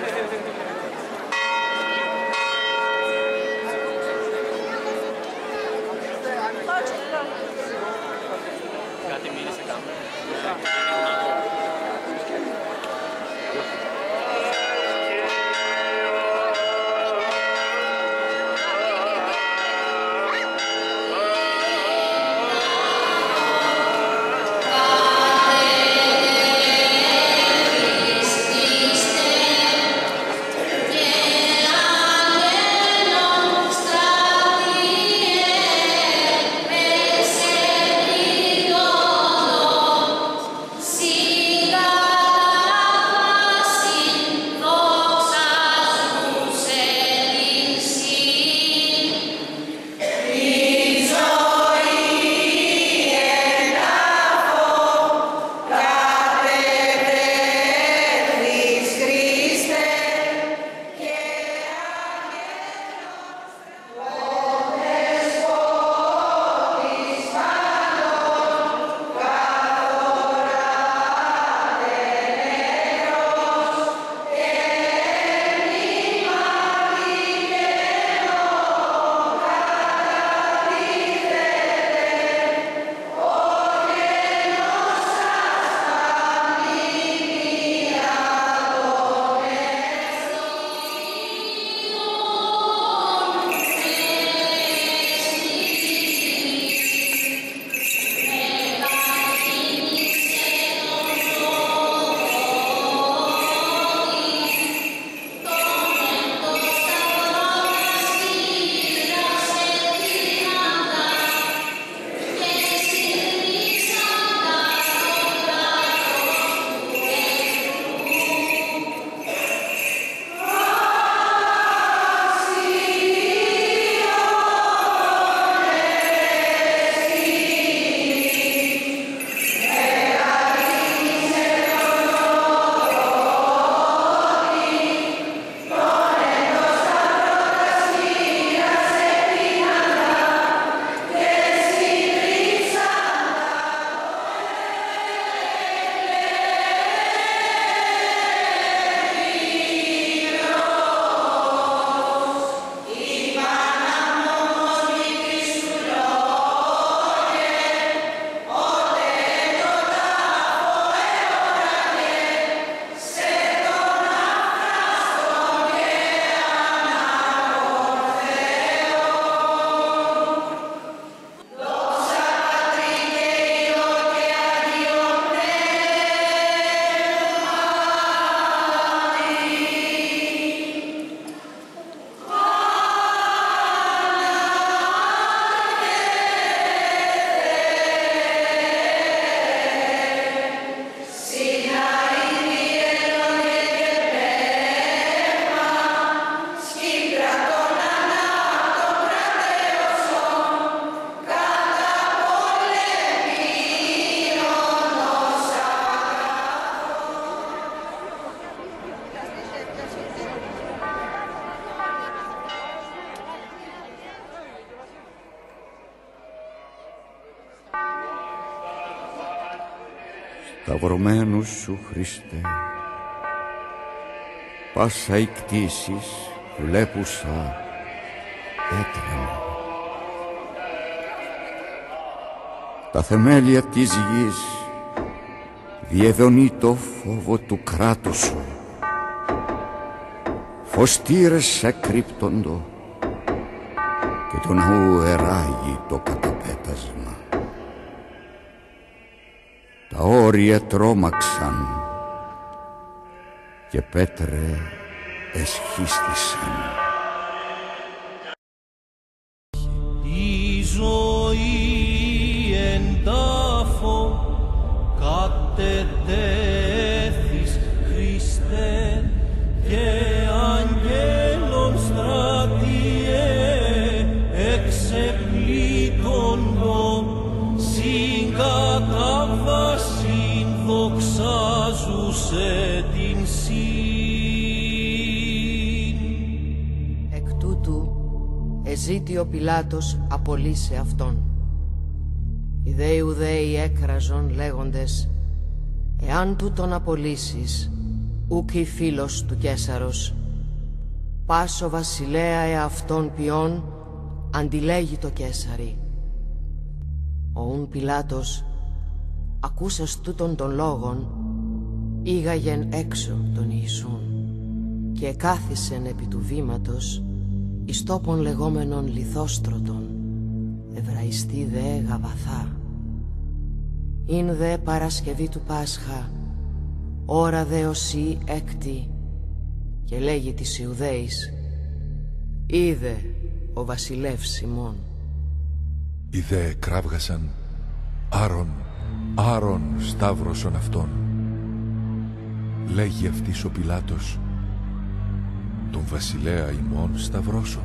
Κάτι μίλησε κάμερα. σταυρωμένου σου Χριστέ, πάσα οι κτήσεις βλέπουσα έτρεμε. Τα θεμέλια της γης διεδονεί το φόβο του κράτους σου, φωστήρες εκρύπτοντο και το ναού εράγει το καταπέτασμα. Τα όρια τρόμαξαν και πέτρε εσχίστησαν. Η ζωή εν τάφο κατετέθης Χριστέ και αγγέλων στρατιέ εξεπλήττοντο συγκατάβασιν δοξάζουσε την σύν. Εκ τούτου εζήτη ο Πιλάτος απολύσε αυτόν. Οι δε Ιουδαίοι έκραζον λέγοντες, εάν τούτον απολύσεις, Ουκ η φίλος του Καίσαρος, πάσο βασιλέα εαυτόν ποιόν, αντιλέγει το Καίσαρι. Ο ουν Πιλάτος, ακούσας τούτων των λόγων, ήγαγεν έξω τον Ιησούν και κάθισεν επί του βήματος εις τόπον λεγόμενον Λιθόστρωτον, Εβραϊστή δε Γαβαθά. Ειν δε Παρασκευή του Πάσχα, ώρα δε οσί έκτη, και λέγει της Ιουδαίης, είδε ο βασιλεύς ημών. Οι δε κράβγασαν, Άρων σταύρωσον αυτόν. Λέγει αυτής ο Πιλάτος, τον βασιλέα ημών σταυρώσω.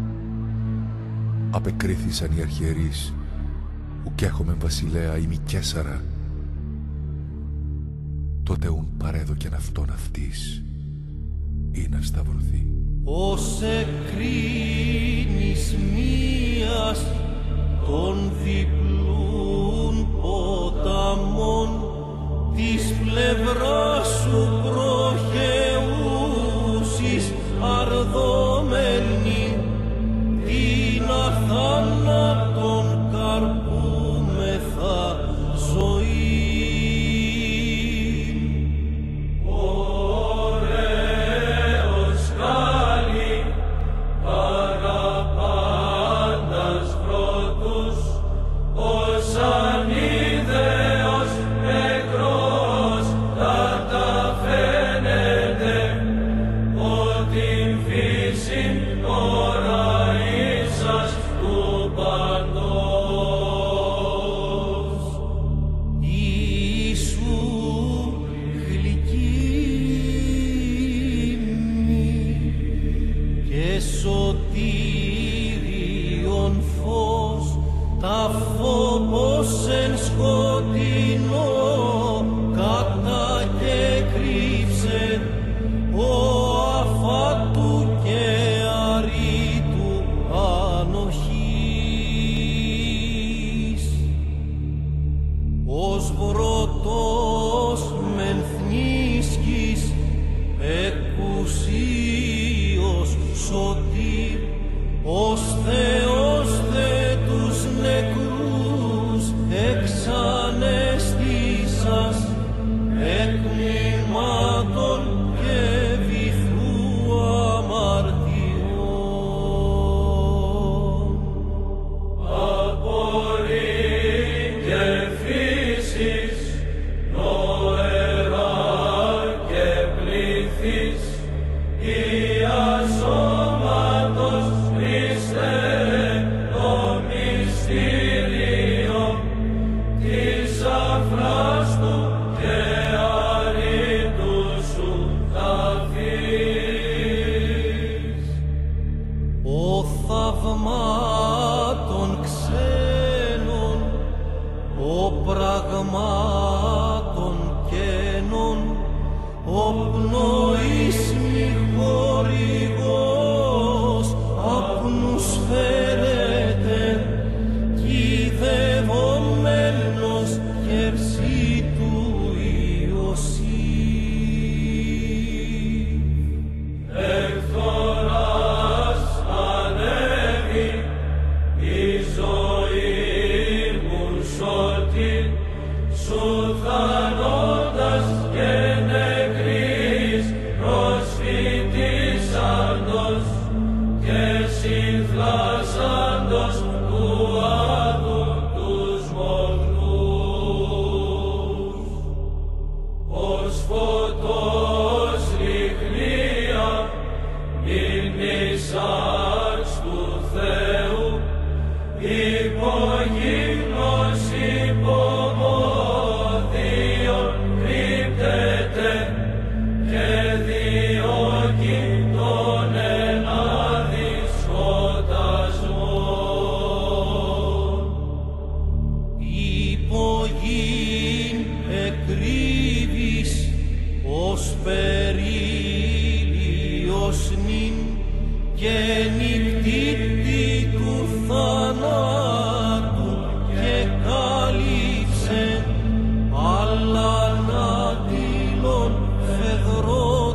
Απεκρίθησαν οι αρχιερείς, ουκ έχομεν βασιλέα ημι Καίσαρα. Τότε ουν παρέδοκεν αυτόν αυτής, ή να σταυρωθεί. Ως εκρίνεις μίας των διπλούν ποταμών της πλευράς σου προχεούσης αρδωμένη, την αθάνατον καρπούμεθα ζωή. Σωτήριον φως, τα φόβος εν σκοτεινό κατακεκρύψεν, ο αφάτου και αρήτου ανοχής. Ως βρωτός μεν θνίσκης εκουσίως σωτήρ, ως Θεός δε τους νεκρούς εξαναισθήσας, εκ μνημάτων και βυθού αμαρτιών. Απορρί και φύσης, νοερά και πλήθης, Ιασώματος Χριστέ, το μυστήριο της αφράστου και αρήτου σου ταφής. Ο θαυμάτων ξένων, ο πραγμάτων καίνων, ο πνοής μη χορηγός απνούς φέρεται, κυδευομένος χερσί του Ιωσήφ. Εκθοράς ανέβη η ζωή μου σωτήρ, σου θανόντας και νεκρής προσφυτίσαντος και συνθλάσαντος του άδου τους μοχλούς. Ως φωτός λιχνία μηνύσας του Θεού, υπογύμνος υπομόδιον κρύπτεται και διώκει τον ενάδει σκοτασμόν. Υπογύν εκρύβεις ως περίλιος νυν και νυχτήτη του θανάτου και κάλυψε, αλλά να τυλών φεδρών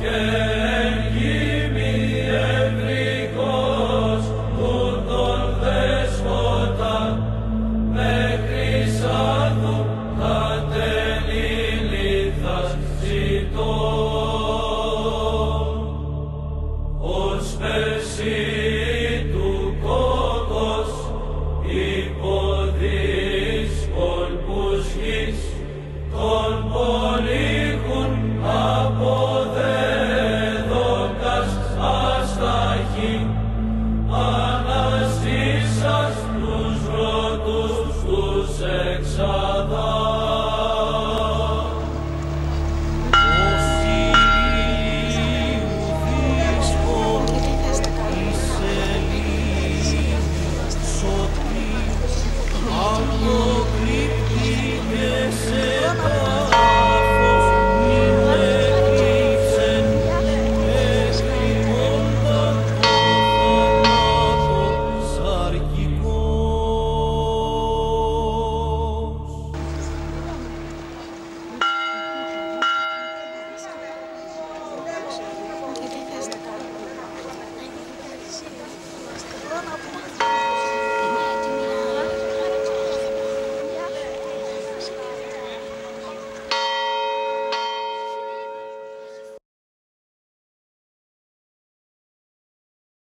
Αμor